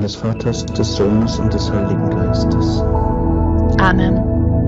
des Vaters, des Sohnes und des Heiligen Geistes. Amen.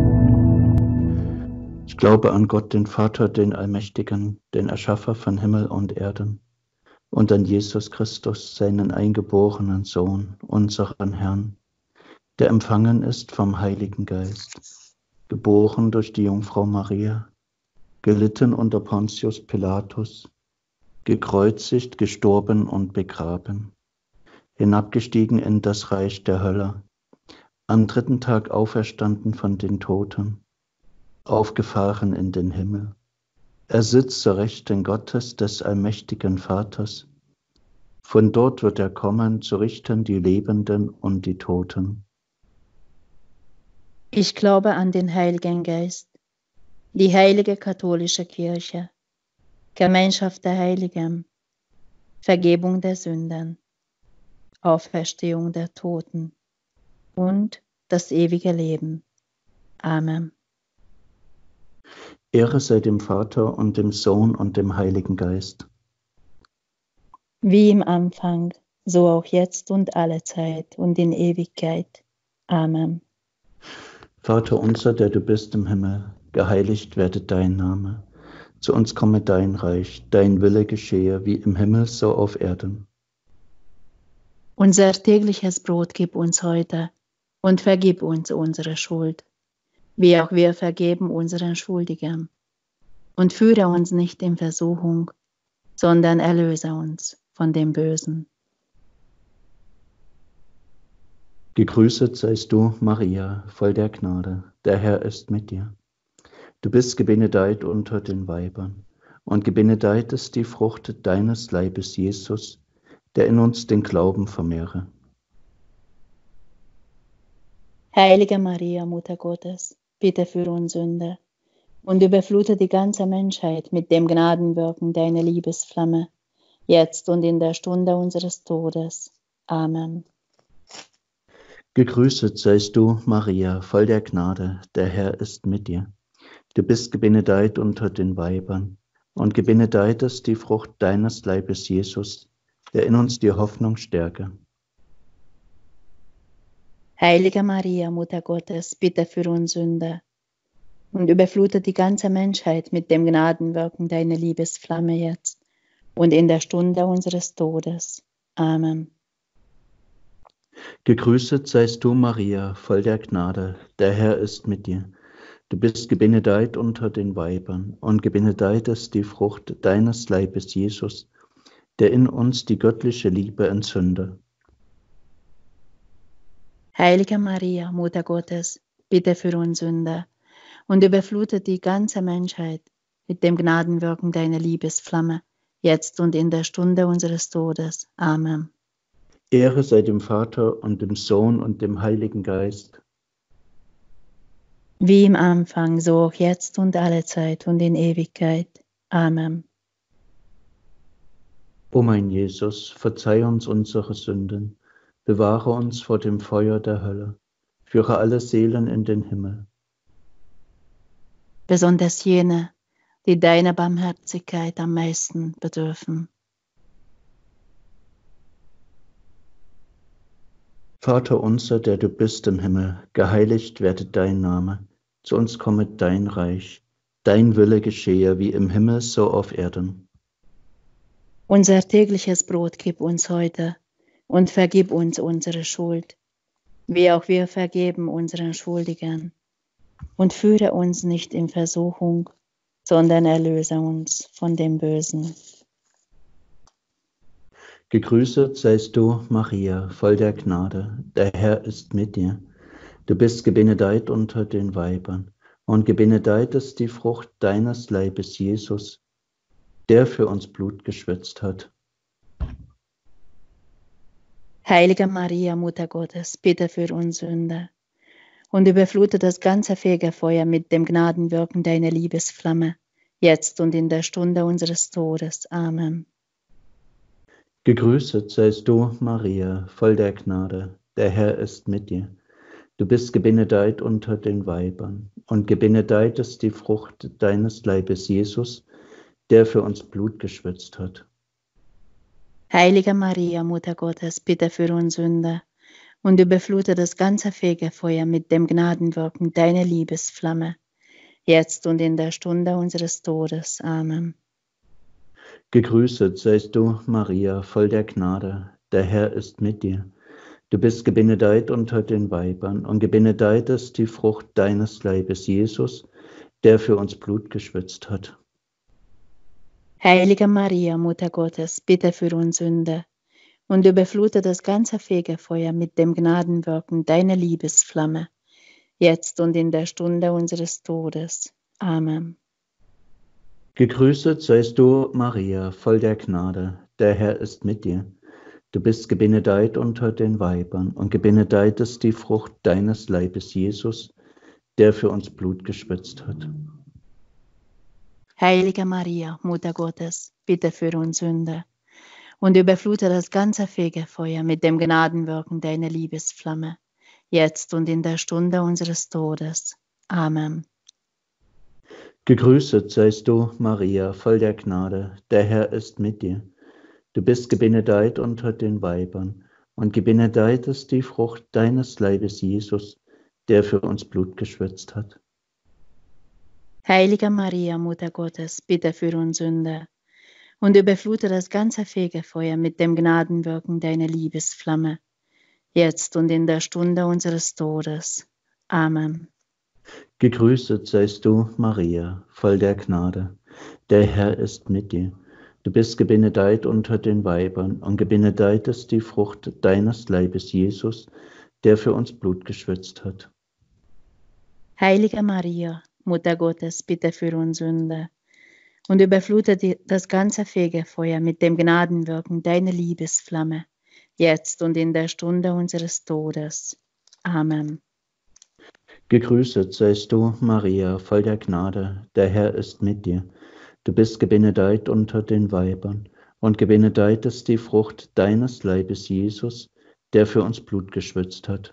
Ich glaube an Gott, den Vater, den Allmächtigen, den Erschaffer von Himmel und Erden, und an Jesus Christus, seinen eingeborenen Sohn, unseren Herrn, der empfangen ist vom Heiligen Geist, geboren durch die Jungfrau Maria, gelitten unter Pontius Pilatus, gekreuzigt, gestorben und begraben, hinabgestiegen in das Reich der Hölle, am dritten Tag auferstanden von den Toten, aufgefahren in den Himmel. Er sitzt zur Rechten Gottes, des allmächtigen Vaters. Von dort wird er kommen, zu richten die Lebenden und die Toten. Ich glaube an den Heiligen Geist, die heilige katholische Kirche, Gemeinschaft der Heiligen, Vergebung der Sünden, Auferstehung der Toten und das ewige Leben. Amen. Ehre sei dem Vater und dem Sohn und dem Heiligen Geist. Wie im Anfang, so auch jetzt und alle Zeit und in Ewigkeit. Amen. Vater unser, der du bist im Himmel, geheiligt werde dein Name. Zu uns komme dein Reich, dein Wille geschehe, wie im Himmel, so auf Erden. Unser tägliches Brot gib uns heute und vergib uns unsere Schuld, wie auch wir vergeben unseren Schuldigen. Und führe uns nicht in Versuchung, sondern erlöse uns von dem Bösen. Gegrüßet seist du, Maria, voll der Gnade, der Herr ist mit dir. Du bist gebenedeit unter den Weibern, und gebenedeit ist die Frucht deines Leibes, Jesus, der in uns den Glauben vermehre. Heilige Maria, Mutter Gottes, bitte für uns Sünder und überflute die ganze Menschheit mit dem Gnadenwirken deiner Liebesflamme, jetzt und in der Stunde unseres Todes. Amen. Gegrüßet seist du, Maria, voll der Gnade, der Herr ist mit dir. Du bist gebenedeit unter den Weibern, und gebenedeit ist die Frucht deines Leibes, Jesus, der in uns die Hoffnung stärke. Heilige Maria, Mutter Gottes, bitte für uns Sünder und überflute die ganze Menschheit mit dem Gnadenwirken deiner Liebesflamme jetzt und in der Stunde unseres Todes. Amen. Gegrüßet seist du, Maria, voll der Gnade, der Herr ist mit dir. Du bist gebenedeit unter den Weibern, und gebenedeit ist die Frucht deines Leibes, Jesus, der in uns die göttliche Liebe entzünde. Heilige Maria, Mutter Gottes, bitte für uns Sünder und überflute die ganze Menschheit mit dem Gnadenwirken deiner Liebesflamme, jetzt und in der Stunde unseres Todes. Amen. Ehre sei dem Vater und dem Sohn und dem Heiligen Geist. Wie im Anfang, so auch jetzt und alle Zeit und in Ewigkeit. Amen. O mein Jesus, verzeih uns unsere Sünden, bewahre uns vor dem Feuer der Hölle, führe alle Seelen in den Himmel. Besonders jene, die deiner Barmherzigkeit am meisten bedürfen. Vater unser, der du bist im Himmel, geheiligt werde dein Name, zu uns komme dein Reich, dein Wille geschehe wie im Himmel, so auf Erden. Unser tägliches Brot gib uns heute und vergib uns unsere Schuld, wie auch wir vergeben unseren Schuldigen. Und führe uns nicht in Versuchung, sondern erlöse uns von dem Bösen. Gegrüßet seist du, Maria, voll der Gnade, der Herr ist mit dir. Du bist gebenedeit unter den Weibern, und gebenedeit ist die Frucht deines Leibes, Jesus, der für uns Blut geschwitzt hat. Heilige Maria, Mutter Gottes, bitte für uns Sünder und überflute das ganze Fegefeuer mit dem Gnadenwirken deiner Liebesflamme, jetzt und in der Stunde unseres Todes. Amen. Gegrüßet seist du, Maria, voll der Gnade, der Herr ist mit dir. Du bist gebenedeit unter den Weibern, und gebenedeit ist die Frucht deines Leibes, Jesus, der für uns Blut geschwitzt hat. Heilige Maria, Mutter Gottes, bitte für uns Sünder und überflute das ganze Fegefeuer mit dem Gnadenwirken deiner Liebesflamme, jetzt und in der Stunde unseres Todes. Amen. Gegrüßet seist du, Maria, voll der Gnade, der Herr ist mit dir. Du bist gebenedeit unter den Weibern, und gebenedeit ist die Frucht deines Leibes, Jesus, der für uns Blut geschwitzt hat. Heilige Maria, Mutter Gottes, bitte für uns Sünder und überflute das ganze Fegefeuer mit dem Gnadenwirken deiner Liebesflamme, jetzt und in der Stunde unseres Todes. Amen. Gegrüßet seist du, Maria, voll der Gnade, der Herr ist mit dir. Du bist gebenedeit unter den Weibern, und gebenedeit ist die Frucht deines Leibes, Jesus, der für uns Blut geschwitzt hat. Heilige Maria, Mutter Gottes, bitte für uns Sünder und überflute das ganze Fegefeuer mit dem Gnadenwirken deiner Liebesflamme, jetzt und in der Stunde unseres Todes. Amen. Gegrüßet seist du, Maria, voll der Gnade, der Herr ist mit dir. Du bist gebenedeit unter den Weibern, und gebenedeit ist die Frucht deines Leibes, Jesus, der für uns Blut geschwitzt hat. Heilige Maria, Mutter Gottes, bitte für uns Sünder und überflute das ganze Fegefeuer mit dem Gnadenwirken deiner Liebesflamme, jetzt und in der Stunde unseres Todes. Amen. Gegrüßet seist du, Maria, voll der Gnade, der Herr ist mit dir. Du bist gebenedeit unter den Weibern, und gebenedeit ist die Frucht deines Leibes, Jesus, der für uns Blut geschwitzt hat. Heilige Maria, Mutter Gottes, bitte für uns Sünder und überflute das ganze Fegefeuer mit dem Gnadenwirken deiner Liebesflamme, jetzt und in der Stunde unseres Todes. Amen. Gegrüßet seist du, Maria, voll der Gnade, der Herr ist mit dir. Du bist gebenedeit unter den Weibern, und gebenedeit ist die Frucht deines Leibes, Jesus, der für uns Blut geschwitzt hat.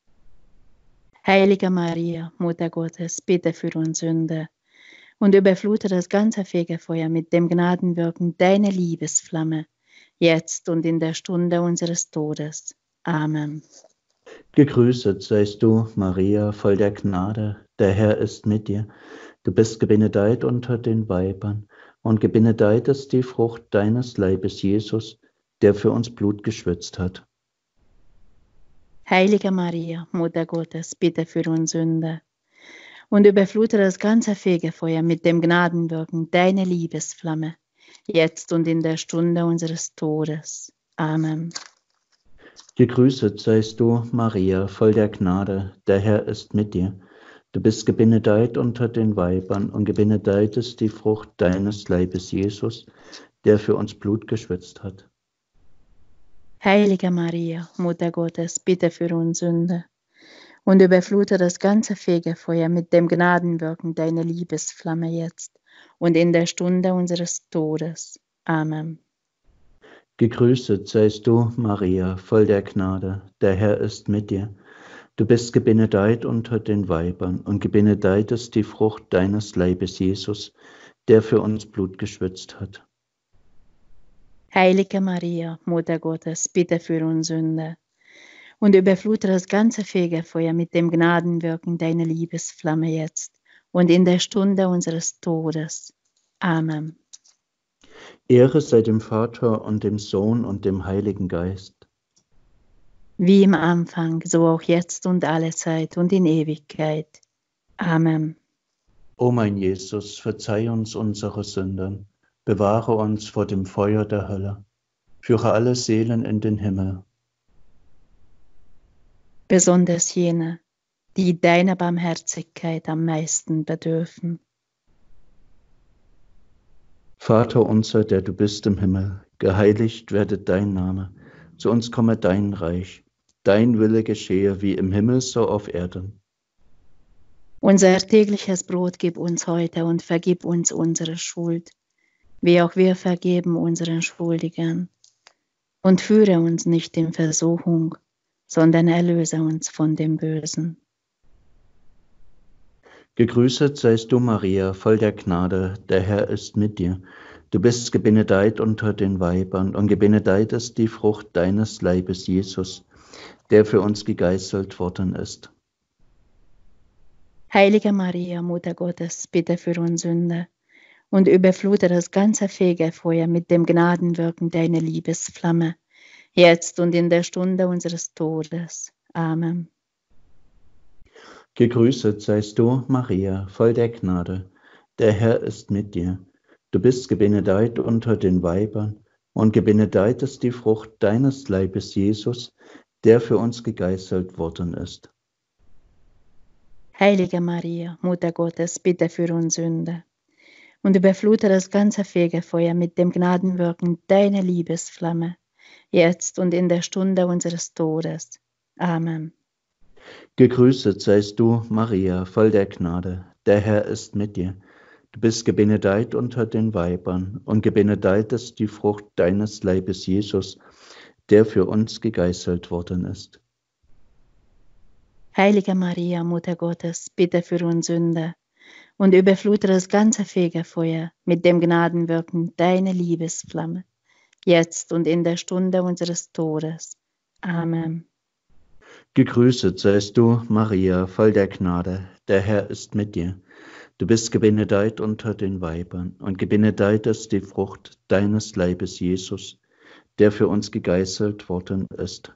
Heilige Maria, Mutter Gottes, bitte für uns Sünder und überflute das ganze Fegefeuer mit dem Gnadenwirken deiner Liebesflamme, jetzt und in der Stunde unseres Todes. Amen. Gegrüßet seist du, Maria, voll der Gnade, der Herr ist mit dir. Du bist gebenedeit unter den Weibern, und gebenedeit ist die Frucht deines Leibes, Jesus, der für uns Blut geschwitzt hat. Heilige Maria, Mutter Gottes, bitte für uns Sünder und überflute das ganze Fegefeuer mit dem Gnadenwirken deiner Liebesflamme, jetzt und in der Stunde unseres Todes. Amen. Gegrüßet seist du, Maria, voll der Gnade, der Herr ist mit dir. Du bist gebenedeit unter den Weibern, und gebenedeit ist die Frucht deines Leibes, Jesus, der für uns Blut geschwitzt hat. Heilige Maria, Mutter Gottes, bitte für uns Sünder und überflute das ganze Fegefeuer mit dem Gnadenwirken deiner Liebesflamme jetzt und in der Stunde unseres Todes. Amen. Gegrüßet seist du, Maria, voll der Gnade, der Herr ist mit dir. Du bist gebenedeit unter den Weibern, und gebenedeit ist die Frucht deines Leibes, Jesus, der für uns Blut geschwitzt hat. Heilige Maria, Mutter Gottes, bitte für uns Sünder und überflute das ganze Fegefeuer mit dem Gnadenwirken deiner Liebesflamme jetzt und in der Stunde unseres Todes. Amen. Ehre sei dem Vater und dem Sohn und dem Heiligen Geist. Wie im Anfang, so auch jetzt und alle Zeit und in Ewigkeit. Amen. O mein Jesus, verzeih uns unsere Sünden, bewahre uns vor dem Feuer der Hölle, führe alle Seelen in den Himmel. Besonders jene, die deiner Barmherzigkeit am meisten bedürfen. Vater unser, der du bist im Himmel, geheiligt werde dein Name, zu uns komme dein Reich, dein Wille geschehe wie im Himmel so auf Erden. Unser tägliches Brot gib uns heute und vergib uns unsere Schuld, wie auch wir vergeben unseren Schuldigern. Und führe uns nicht in Versuchung, sondern erlöse uns von dem Bösen. Gegrüßet seist du, Maria, voll der Gnade, der Herr ist mit dir. Du bist gebenedeit unter den Weibern und gebenedeit ist die Frucht deines Leibes, Jesus, der für uns gegeißelt worden ist. Heilige Maria, Mutter Gottes, bitte für uns Sünder und überflute das ganze Fegefeuer mit dem Gnadenwirken deiner Liebesflamme, jetzt und in der Stunde unseres Todes. Amen. Gegrüßet seist du, Maria, voll der Gnade. Der Herr ist mit dir. Du bist gebenedeit unter den Weibern und gebenedeit ist die Frucht deines Leibes, Jesus, der für uns gegeißelt worden ist. Heilige Maria, Mutter Gottes, bitte für uns Sünder und überflute das ganze Fegefeuer mit dem Gnadenwirken deiner Liebesflamme, jetzt und in der Stunde unseres Todes. Amen. Gegrüßet seist du, Maria, voll der Gnade. Der Herr ist mit dir. Du bist gebenedeit unter den Weibern und gebenedeit ist die Frucht deines Leibes, Jesus, der für uns gegeißelt worden ist. Heilige Maria, Mutter Gottes, bitte für uns Sünder und überflute das ganze Fegefeuer mit dem Gnadenwirken deiner Liebesflamme, jetzt und in der Stunde unseres Todes. Amen. Gegrüßet seist du, Maria, voll der Gnade. Der Herr ist mit dir. Du bist gebenedeit unter den Weibern und gebenedeit ist die Frucht deines Leibes, Jesus, der für uns gegeißelt worden ist.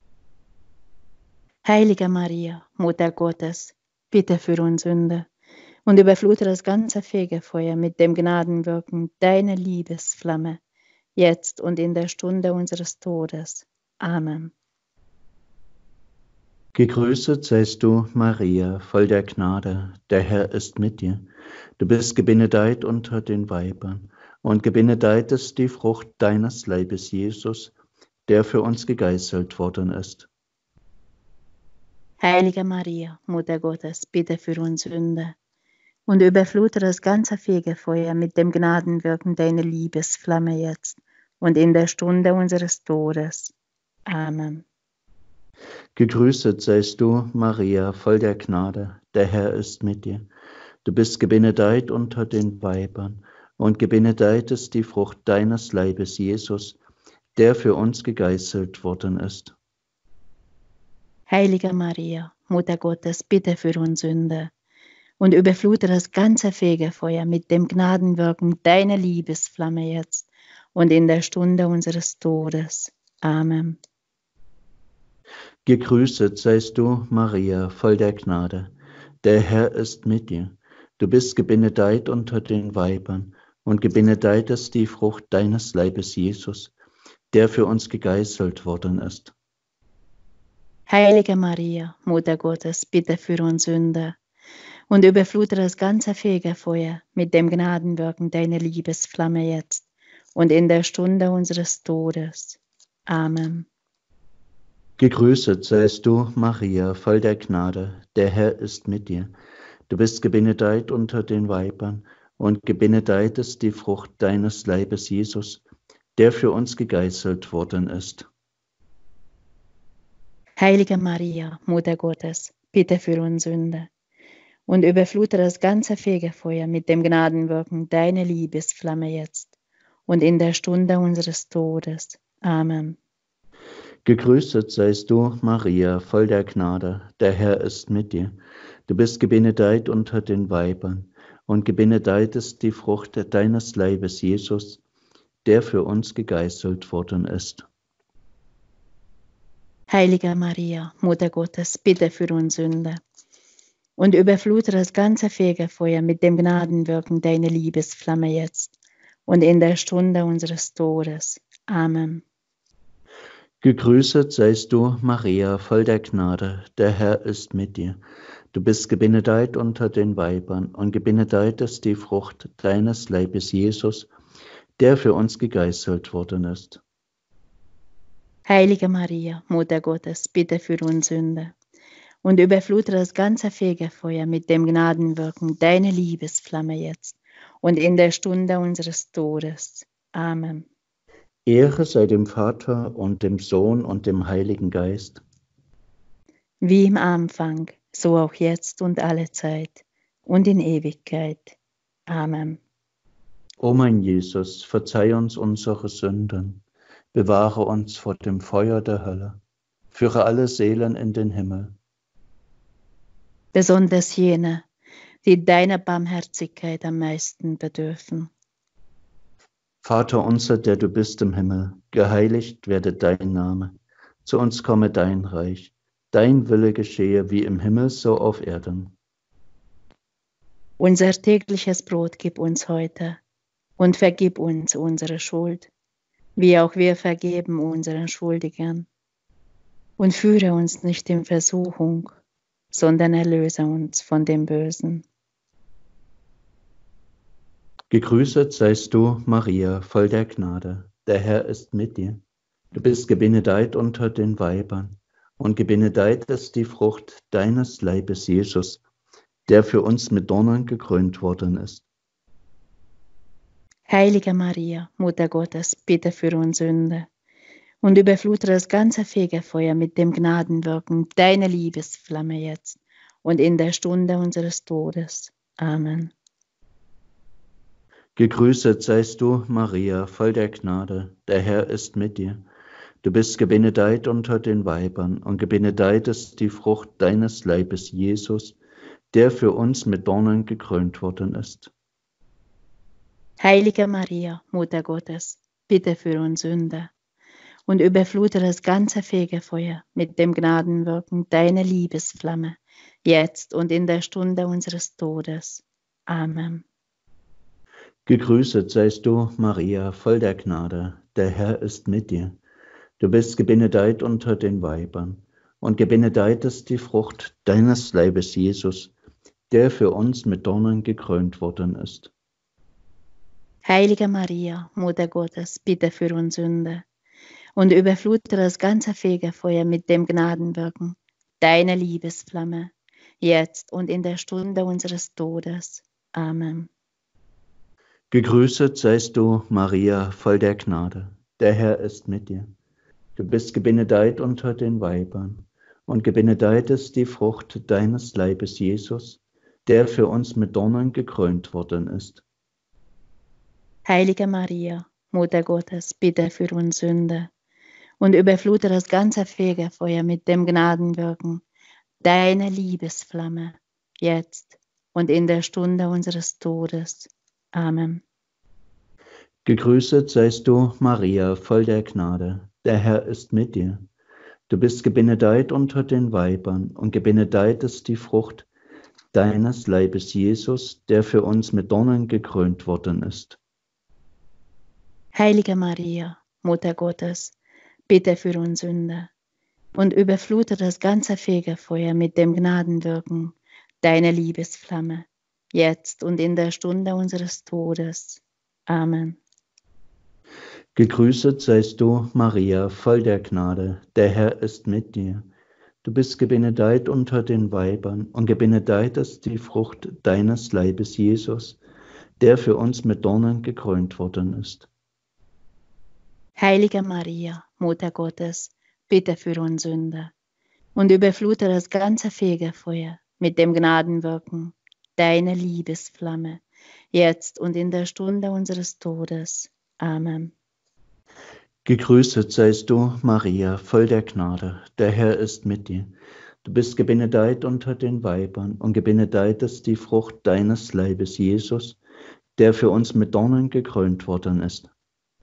Heilige Maria, Mutter Gottes, bitte für uns Sünder und überflute das ganze Fegefeuer mit dem Gnadenwirken deiner Liebesflamme, jetzt und in der Stunde unseres Todes. Amen. Gegrüßet seist du, Maria, voll der Gnade. Der Herr ist mit dir. Du bist gebenedeit unter den Weibern und gebenedeit ist die Frucht deines Leibes, Jesus, der für uns gegeißelt worden ist. Heilige Maria, Mutter Gottes, bitte für uns Sünder und überflute das ganze Fegefeuer mit dem Gnadenwirken deiner Liebesflamme jetzt und in der Stunde unseres Todes. Amen. Gegrüßet seist du, Maria, voll der Gnade. Der Herr ist mit dir. Du bist gebenedeit unter den Weibern und gebenedeit ist die Frucht deines Leibes, Jesus, der für uns gegeißelt worden ist. Heilige Maria, Mutter Gottes, bitte für uns Sünder und überflute das ganze Fegefeuer mit dem Gnadenwirken deiner Liebesflamme jetzt und in der Stunde unseres Todes. Amen. Gegrüßet seist du, Maria, voll der Gnade. Der Herr ist mit dir. Du bist gebenedeit unter den Weibern und gebenedeit ist die Frucht deines Leibes, Jesus, der für uns gegeißelt worden ist. Heilige Maria, Mutter Gottes, bitte für uns Sünder und überflute das ganze Fegefeuer mit dem Gnadenwirken deiner Liebesflamme jetzt und in der Stunde unseres Todes. Amen. Gegrüßet seist du, Maria, voll der Gnade. Der Herr ist mit dir. Du bist gebenedeit unter den Weibern und gebenedeit ist die Frucht deines Leibes, Jesus, der für uns gegeißelt worden ist. Heilige Maria, Mutter Gottes, bitte für uns Sünder und überflute das ganze Fegefeuer mit dem Gnadenwirken deiner Liebesflamme jetzt und in der Stunde unseres Todes. Amen. Gegrüßet seist du, Maria, voll der Gnade. Der Herr ist mit dir. Du bist gebenedeit unter den Weibern und gebenedeit ist die Frucht deines Leibes, Jesus, der für uns gegeißelt worden ist. Heilige Maria, Mutter Gottes, bitte für uns Sünder und überflute das ganze Fegefeuer mit dem Gnadenwirken deiner Liebesflamme jetzt und in der Stunde unseres Todes. Amen. Gegrüßet seist du, Maria, voll der Gnade. Der Herr ist mit dir. Du bist gebenedeit unter den Weibern und gebenedeit ist die Frucht deines Leibes, Jesus, der für uns gegeißelt worden ist. Heilige Maria, Mutter Gottes, bitte für uns Sünder und überflute das ganze Fegefeuer mit dem Gnadenwirken deiner Liebesflamme jetzt und in der Stunde unseres Todes. Amen. Ehre sei dem Vater und dem Sohn und dem Heiligen Geist. Wie im Anfang, so auch jetzt und alle Zeit und in Ewigkeit. Amen. O mein Jesus, verzeih uns unsere Sünden, bewahre uns vor dem Feuer der Hölle, führe alle Seelen in den Himmel. Besonders jene, die deiner Barmherzigkeit am meisten bedürfen. Vater unser, der du bist im Himmel, geheiligt werde dein Name. Zu uns komme dein Reich. Dein Wille geschehe wie im Himmel, so auf Erden. Unser tägliches Brot gib uns heute und vergib uns unsere Schuld, wie auch wir vergeben unseren Schuldigern. Und führe uns nicht in Versuchung, sondern erlöse uns von dem Bösen. Gegrüßet seist du, Maria, voll der Gnade. Der Herr ist mit dir. Du bist gebenedeit unter den Weibern, und gebenedeit ist die Frucht deines Leibes, Jesus, der für uns mit Dornen gekrönt worden ist. Heilige Maria, Mutter Gottes, bitte für uns Sünder und überflute das ganze Fegefeuer mit dem Gnadenwirken deiner Liebesflamme jetzt und in der Stunde unseres Todes. Amen. Gegrüßet seist du, Maria, voll der Gnade. Der Herr ist mit dir. Du bist gebenedeit unter den Weibern, und gebenedeit ist die Frucht deines Leibes, Jesus, der für uns mit Dornen gekrönt worden ist. Heilige Maria, Mutter Gottes, bitte für uns Sünder und überflute das ganze Fegefeuer mit dem Gnadenwirken deiner Liebesflamme, jetzt und in der Stunde unseres Todes. Amen. Gegrüßet seist du, Maria, voll der Gnade. Der Herr ist mit dir. Du bist gebenedeit unter den Weibern, und gebenedeit ist die Frucht deines Leibes, Jesus, der für uns mit Dornen gekrönt worden ist. Heilige Maria, Mutter Gottes, bitte für uns Sünder und überflute das ganze Fegefeuer mit dem Gnadenwirken deiner Liebesflamme, jetzt und in der Stunde unseres Todes. Amen. Gegrüßet seist du, Maria, voll der Gnade. Der Herr ist mit dir. Du bist gebenedeit unter den Weibern, und gebenedeit ist die Frucht deines Leibes, Jesus, der für uns mit Dornen gekrönt worden ist. Heilige Maria, Mutter Gottes, bitte für uns Sünder und überflute das ganze Fegefeuer mit dem Gnadenwirken deiner Liebesflamme, jetzt und in der Stunde unseres Todes. Amen. Gegrüßet seist du, Maria, voll der Gnade. Der Herr ist mit dir. Du bist gebenedeit unter den Weibern, und gebenedeit ist die Frucht deines Leibes, Jesus, der für uns mit Dornen gekrönt worden ist. Heilige Maria, Mutter Gottes, bitte für uns Sünder und überflute das ganze Fegefeuer mit dem Gnadenwirken deiner Liebesflamme, jetzt und in der Stunde unseres Todes. Amen. Gegrüßet seist du, Maria, voll der Gnade. Der Herr ist mit dir. Du bist gebenedeit unter den Weibern, und gebenedeit ist die Frucht deines Leibes, Jesus, der für uns mit Dornen gekrönt worden ist. Heilige Maria, Mutter Gottes, bitte für uns Sünder und überflute das ganze Fegefeuer mit dem Gnadenwirken deiner Liebesflamme, jetzt und in der Stunde unseres Todes. Amen. Gegrüßet seist du, Maria, voll der Gnade. Der Herr ist mit dir. Du bist gebenedeit unter den Weibern, und gebenedeit ist die Frucht deines Leibes, Jesus, der für uns mit Dornen gekrönt worden ist.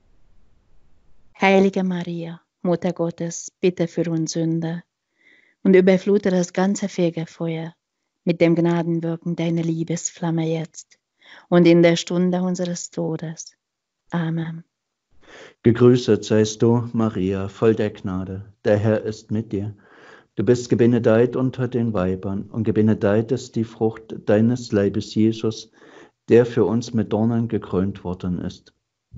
Heilige Maria, Mutter Gottes, bitte für uns Sünder und überflute das ganze Fegefeuer mit dem Gnadenwirken deiner Liebesflamme jetzt und in der Stunde unseres Todes. Amen. Gegrüßet seist du, Maria, voll der Gnade. Der Herr ist mit dir. Du bist gebenedeit unter den Weibern, und gebenedeit ist die Frucht deines Leibes, Jesus, der für uns mit Dornen gekrönt worden ist.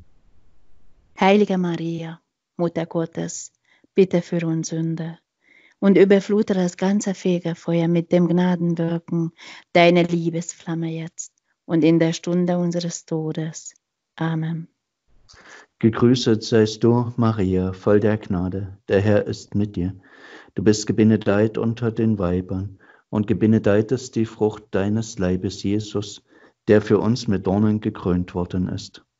Heilige Maria, Mutter Gottes, bitte für uns Sünder und überflute das ganze Fegefeuer mit dem Gnadenwirken deiner Liebesflamme jetzt und in der Stunde unseres Todes. Amen. Gegrüßet seist du, Maria, voll der Gnade. Der Herr ist mit dir. Du bist gebenedeit unter den Weibern, und gebenedeit ist die Frucht deines Leibes, Jesus, der für uns mit Dornen gekrönt worden ist.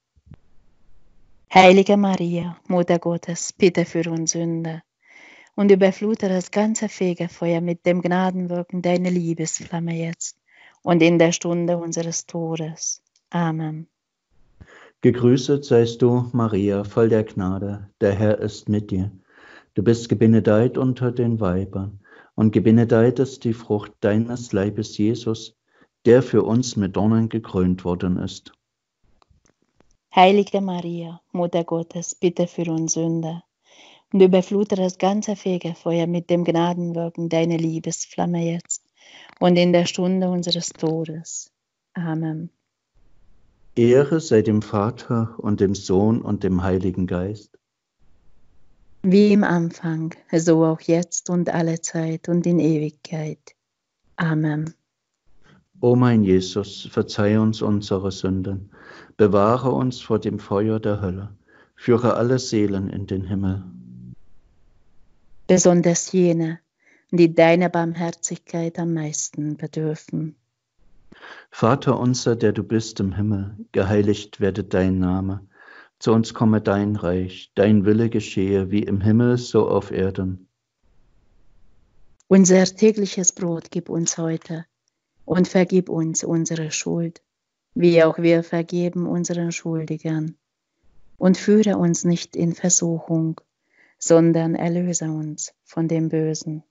Heilige Maria, Mutter Gottes, bitte für uns Sünder und überflute das ganze Fegefeuer mit dem Gnadenwirken deiner Liebesflamme jetzt und in der Stunde unseres Todes. Amen. Gegrüßet seist du, Maria, voll der Gnade, der Herr ist mit dir. Du bist gebenedeit unter den Weibern, und gebenedeit ist die Frucht deines Leibes, Jesus, der für uns mit Dornen gekrönt worden ist. Heilige Maria, Mutter Gottes, bitte für uns Sünder und überflute das ganze Fegefeuer mit dem Gnadenwirken deiner Liebesflamme jetzt und in der Stunde unseres Todes. Amen. Ehre sei dem Vater und dem Sohn und dem Heiligen Geist. Wie im Anfang, so auch jetzt und alle Zeit und in Ewigkeit. Amen. O mein Jesus, verzeih uns unsere Sünden, bewahre uns vor dem Feuer der Hölle, führe alle Seelen in den Himmel. Besonders jene, die deiner Barmherzigkeit am meisten bedürfen. Vater unser, der du bist im Himmel, geheiligt werde dein Name. Zu uns komme dein Reich, dein Wille geschehe, wie im Himmel, so auf Erden. Unser tägliches Brot gib uns heute und vergib uns unsere Schuld, wie auch wir vergeben unseren Schuldigern. Und führe uns nicht in Versuchung, sondern erlöse uns von dem Bösen.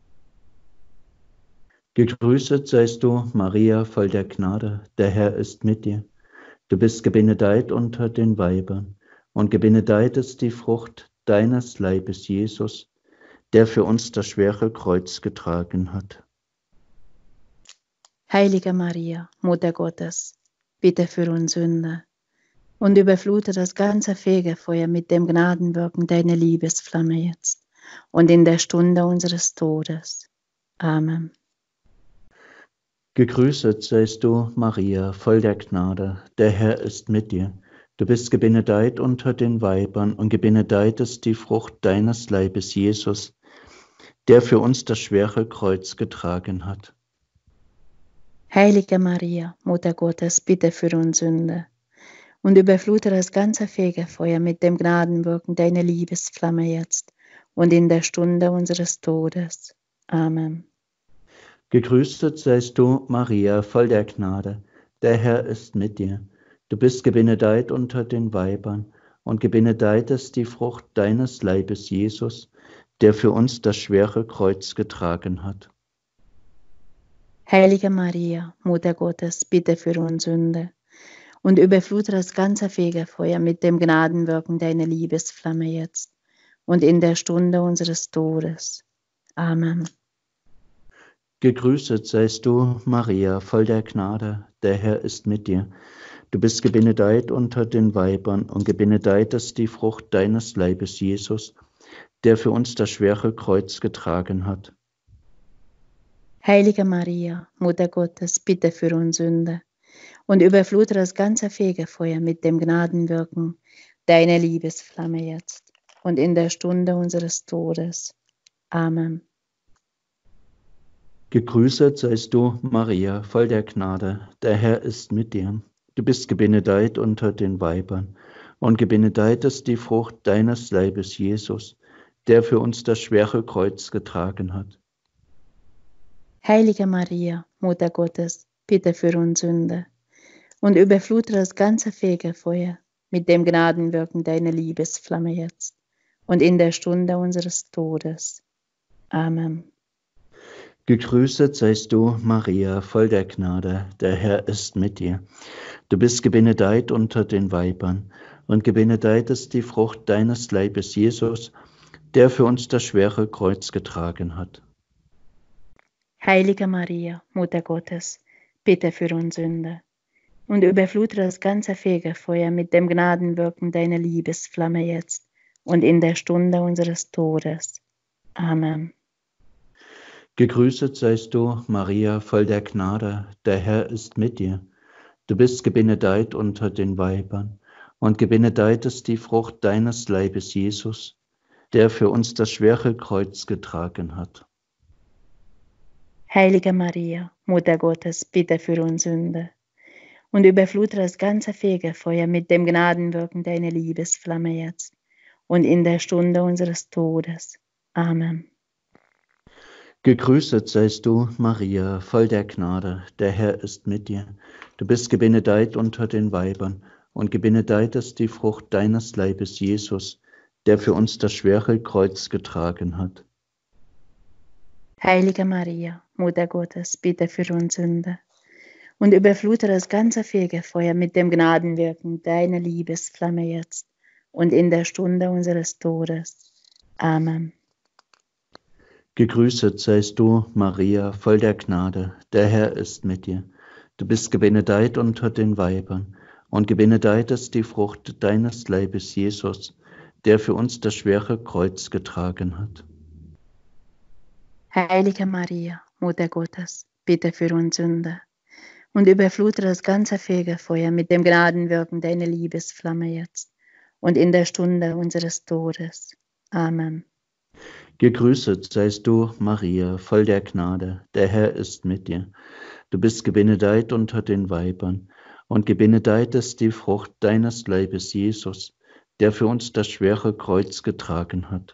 Gegrüßet seist du, Maria, voll der Gnade, der Herr ist mit dir. Du bist gebenedeit unter den Weibern, und gebenedeit ist die Frucht deines Leibes, Jesus, der für uns das schwere Kreuz getragen hat. Heilige Maria, Mutter Gottes, bitte für uns Sünder und überflute das ganze Fegefeuer mit dem Gnadenwirken deiner Liebesflamme jetzt und in der Stunde unseres Todes. Amen. Gegrüßet seist du, Maria, voll der Gnade, der Herr ist mit dir. Du bist gebenedeit unter den Weibern, und gebenedeit ist die Frucht deines Leibes, Jesus, der für uns das schwere Kreuz getragen hat. Heilige Maria, Mutter Gottes, bitte für uns Sünder und überflute das ganze Fegefeuer mit dem Gnadenwirken deiner Liebesflamme jetzt und in der Stunde unseres Todes. Amen. Gegrüßet seist du, Maria, voll der Gnade, der Herr ist mit dir. Du bist gebenedeit unter den Weibern, und gebenedeit ist die Frucht deines Leibes, Jesus, der für uns das schwere Kreuz getragen hat. Heilige Maria, Mutter Gottes, bitte für uns Sünder und überflute das ganze Fegefeuer mit dem Gnadenwirken deiner Liebesflamme jetzt und in der Stunde unseres Todes. Amen. Gegrüßet seist du, Maria, voll der Gnade, der Herr ist mit dir. Du bist gebenedeit unter den Weibern, und gebenedeit ist die Frucht deines Leibes, Jesus, der für uns das schwere Kreuz getragen hat. Heilige Maria, Mutter Gottes, bitte für uns Sünder und überflute das ganze Fegefeuer mit dem Gnadenwirken deiner Liebesflamme jetzt und in der Stunde unseres Todes. Amen. Gegrüßet seist du, Maria, voll der Gnade, der Herr ist mit dir. Du bist gebenedeit unter den Weibern, und gebenedeit ist die Frucht deines Leibes, Jesus, der für uns das schwere Kreuz getragen hat. Heilige Maria, Mutter Gottes, bitte für uns Sünder und überflute das ganze Fegefeuer mit dem Gnadenwirken deiner Liebesflamme jetzt und in der Stunde unseres Todes. Amen. Gegrüßet seist du, Maria, voll der Gnade, der Herr ist mit dir. Du bist gebenedeit unter den Weibern, und gebenedeit ist die Frucht deines Leibes, Jesus, der für uns das schwere Kreuz getragen hat. Heilige Maria, Mutter Gottes, bitte für uns Sünder und überflute das ganze Fegefeuer mit dem Gnadenwirken deiner Liebesflamme jetzt und in der Stunde unseres Todes. Amen. Gegrüßet seist du, Maria, voll der Gnade, der Herr ist mit dir. Du bist gebenedeit unter den Weibern, und gebenedeit ist die Frucht deines Leibes, Jesus, der für uns das schwere Kreuz getragen hat. Heilige Maria, Mutter Gottes, bitte für uns Sünder und überflute das ganze Fegefeuer mit dem Gnadenwirken deiner Liebesflamme jetzt und in der Stunde unseres Todes. Amen. Gegrüßet seist du, Maria, voll der Gnade, der Herr ist mit dir. Du bist gebenedeit unter den Weibern, und gebenedeit ist die Frucht deines Leibes, Jesus, der für uns das schwere Kreuz getragen hat. Heilige Maria, Mutter Gottes, bitte für uns Sünder und überflute das ganze Fegefeuer mit dem Gnadenwirken deiner Liebesflamme jetzt und in der Stunde unseres Todes. Amen. Gegrüßet seist du, Maria, voll der Gnade, der Herr ist mit dir. Du bist gebenedeit unter den Weibern, und gebenedeit ist die Frucht deines Leibes, Jesus, der für uns das schwere Kreuz getragen hat. Heilige Maria, Mutter Gottes, bitte für uns Sünder und überflute das ganze Fegefeuer mit dem Gnadenwirken deiner Liebesflamme jetzt und in der Stunde unseres Todes. Amen. Gegrüßet seist du, Maria, voll der Gnade, der Herr ist mit dir. Du bist gebenedeit unter den Weibern, und gebenedeit ist die Frucht deines Leibes, Jesus, der für uns das schwere Kreuz getragen hat.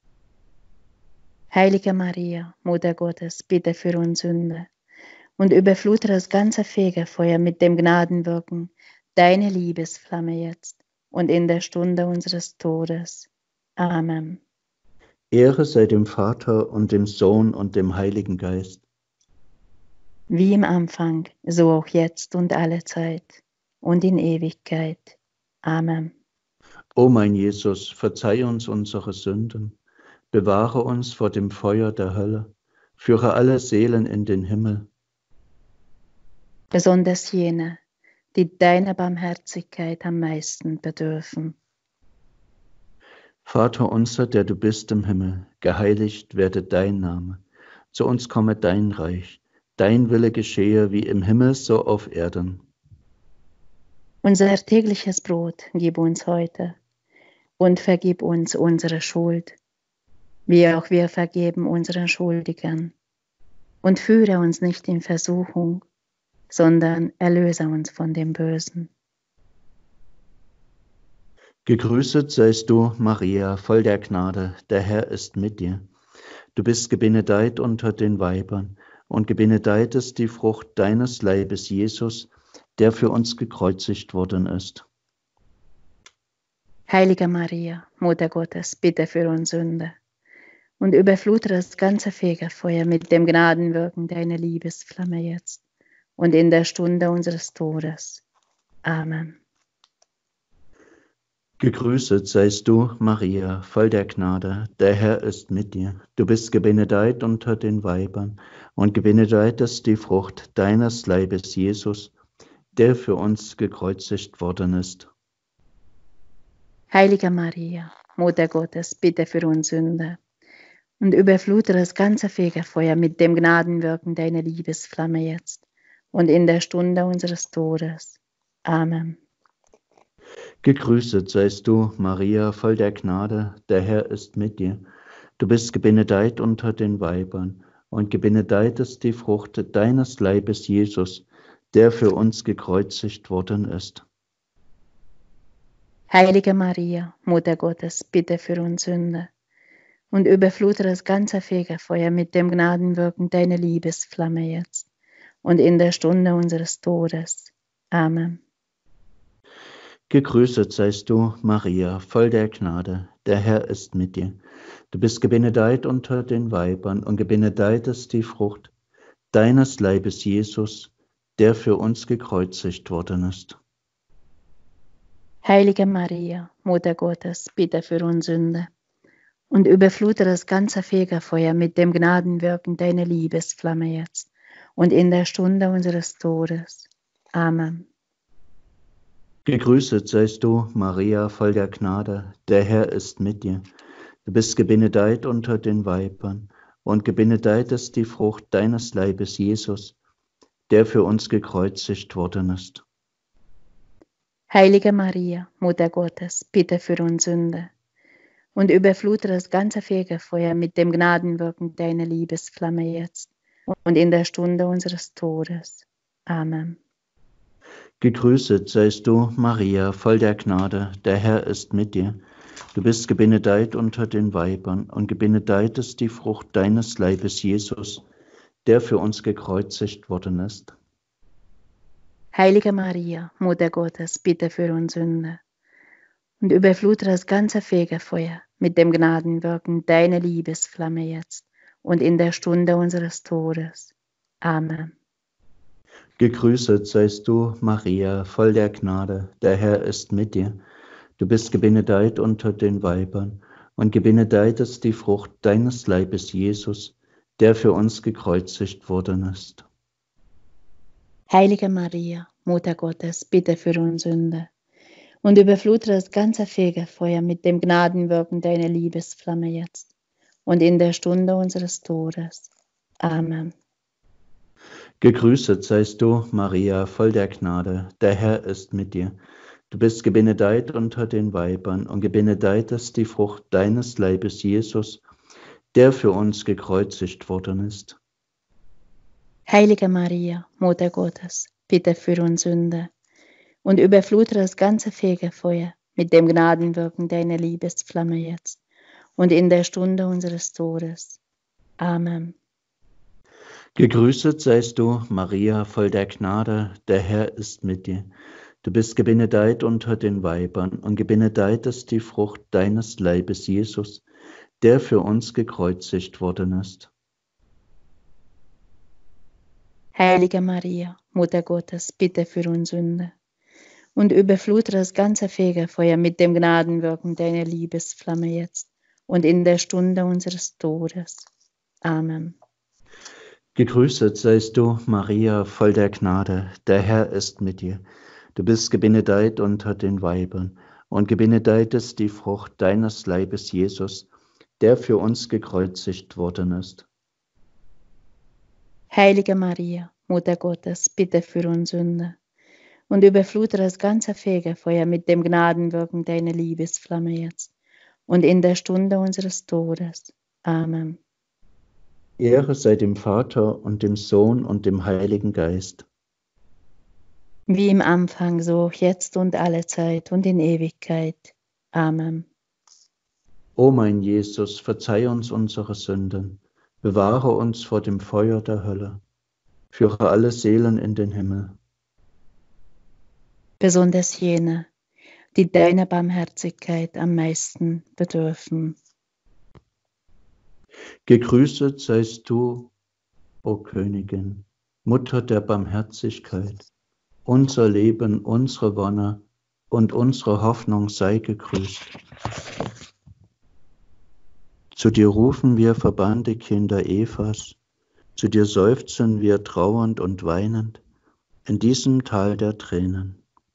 Heilige Maria, Mutter Gottes, bitte für uns Sünder und überflute das ganze Fegefeuer mit dem Gnadenwirken deiner Liebesflamme jetzt und in der Stunde unseres Todes. Amen. Ehre sei dem Vater und dem Sohn und dem Heiligen Geist. Wie im Anfang, so auch jetzt und alle Zeit und in Ewigkeit. Amen. O mein Jesus, verzeih uns unsere Sünden, bewahre uns vor dem Feuer der Hölle, führe alle Seelen in den Himmel. Besonders jene, die deiner Barmherzigkeit am meisten bedürfen. Vater unser, der du bist im Himmel, geheiligt werde dein Name. Zu uns komme dein Reich. Dein Wille geschehe wie im Himmel, so auf Erden. Unser tägliches Brot gib uns heute und vergib uns unsere Schuld, wie auch wir vergeben unseren Schuldigern. Und führe uns nicht in Versuchung, sondern erlöse uns von dem Bösen. Gegrüßet seist du, Maria, voll der Gnade, der Herr ist mit dir. Du bist gebenedeit unter den Weibern, und gebenedeit ist die Frucht deines Leibes, Jesus, der für uns gekreuzigt worden ist. Heilige Maria, Mutter Gottes, bitte für uns Sünder und überflute das ganze Fegefeuer mit dem Gnadenwirken deiner Liebesflamme jetzt und in der Stunde unseres Todes. Amen. Gegrüßet seist du, Maria, voll der Gnade, der Herr ist mit dir. Du bist gebenedeit unter den Weibern, und gebenedeit ist die Frucht deines Leibes, Jesus, der für uns gekreuzigt worden ist. Heilige Maria, Mutter Gottes, bitte für uns Sünder und überflute das ganze Fegefeuer mit dem Gnadenwirken deiner Liebesflamme jetzt und in der Stunde unseres Todes. Amen. Gegrüßet seist du, Maria, voll der Gnade, der Herr ist mit dir. Du bist gebenedeit unter den Weibern, und gebenedeit ist die Frucht deines Leibes, Jesus, der für uns gekreuzigt worden ist. Heilige Maria, Mutter Gottes, bitte für uns Sünder und überflute das ganze Fegefeuer mit dem Gnadenwirken deiner Liebesflamme jetzt und in der Stunde unseres Todes. Amen. Gegrüßet seist du, Maria, voll der Gnade, der Herr ist mit dir. Du bist gebenedeit unter den Weibern, und gebenedeit ist die Frucht deines Leibes, Jesus, der für uns gekreuzigt worden ist. Heilige Maria, Mutter Gottes, bitte für uns Sünder und überflute das ganze Fegefeuer mit dem Gnadenwirken deiner Liebesflamme jetzt und in der Stunde unseres Todes. Amen. Gegrüßet seist du, Maria, voll der Gnade, der Herr ist mit dir. Du bist gebenedeit unter den Weibern, und gebenedeit ist die Frucht deines Leibes, Jesus, der für uns gekreuzigt worden ist. Heilige Maria, Mutter Gottes, bitte für uns Sünder und überflute das ganze Fegefeuer mit dem Gnadenwirken deiner Liebesflamme jetzt und in der Stunde unseres Todes. Amen. Gegrüßet seist du, Maria, voll der Gnade, der Herr ist mit dir. Du bist gebenedeit unter den Weibern, und gebenedeit ist die Frucht deines Leibes, Jesus, der für uns gekreuzigt worden ist. Heilige Maria, Mutter Gottes, bitte für uns Sünder und überflute das ganze Fegefeuer mit dem Gnadenwirken deiner Liebesflamme jetzt und in der Stunde unseres Todes. Amen. Gegrüßet seist du, Maria, voll der Gnade, der Herr ist mit dir. Du bist gebenedeit unter den Weibern, und gebenedeit ist die Frucht deines Leibes, Jesus, der für uns gekreuzigt worden ist. Heilige Maria, Mutter Gottes, bitte für uns Sünder und überflute das ganze Fegefeuer mit dem Gnadenwirken deiner Liebesflamme jetzt und in der Stunde unseres Todes. Amen. Gegrüßet seist du, Maria, voll der Gnade, der Herr ist mit dir. Du bist gebenedeit unter den Weibern, und gebenedeit ist die Frucht deines Leibes, Jesus, der für uns gekreuzigt worden ist. Heilige Maria, Mutter Gottes, bitte für uns Sünder und überflute das ganze Fegefeuer mit dem Gnadenwirken deiner Liebesflamme jetzt und in der Stunde unseres Todes. Amen. Gegrüßet seist du, Maria, voll der Gnade, der Herr ist mit dir. Du bist gebenedeit unter den Weibern, und gebenedeit ist die Frucht deines Leibes, Jesus, der für uns gekreuzigt worden ist. Heilige Maria, Mutter Gottes, bitte für uns Sünder und überflute das ganze Fegefeuer mit dem Gnadenwirken deiner Liebesflamme jetzt und in der Stunde unseres Todes. Amen. Gegrüßet seist du, Maria, voll der Gnade, der Herr ist mit dir. Du bist gebenedeit unter den Weibern, und gebenedeit ist die Frucht deines Leibes, Jesus, der für uns gekreuzigt worden ist. Heilige Maria, Mutter Gottes, bitte für uns Sünder und überflute das ganze Fegefeuer mit dem Gnadenwirken deiner Liebesflamme jetzt und in der Stunde unseres Todes. Amen. Ehre sei dem Vater und dem Sohn und dem Heiligen Geist. Wie im Anfang, so jetzt und alle Zeit und in Ewigkeit. Amen. O mein Jesus, verzeih uns unsere Sünden, bewahre uns vor dem Feuer der Hölle, führe alle Seelen in den Himmel. Besonders jene, die deiner Barmherzigkeit am meisten bedürfen. Gegrüßet seist du, o Königin, Mutter der Barmherzigkeit, unser Leben, unsere Wonne und unsere Hoffnung sei gegrüßt. Zu dir rufen wir verbannte Kinder Evas, zu dir seufzen wir trauernd und weinend in diesem Tal der Tränen.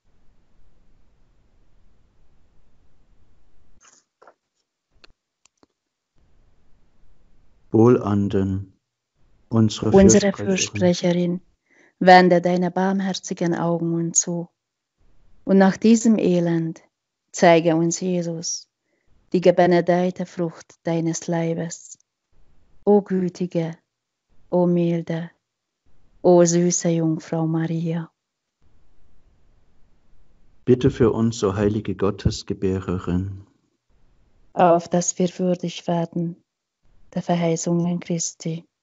Wohlanden, Unsere Fürsprecherin, wende deine barmherzigen Augen uns zu. Und nach diesem Elend zeige uns Jesus, die gebenedeite Frucht deines Leibes. O gütige, o milde, o süße Jungfrau Maria. Bitte für uns, o heilige Gottesgebärerin, Auf dass wir würdig werden der Verheißungen Christi.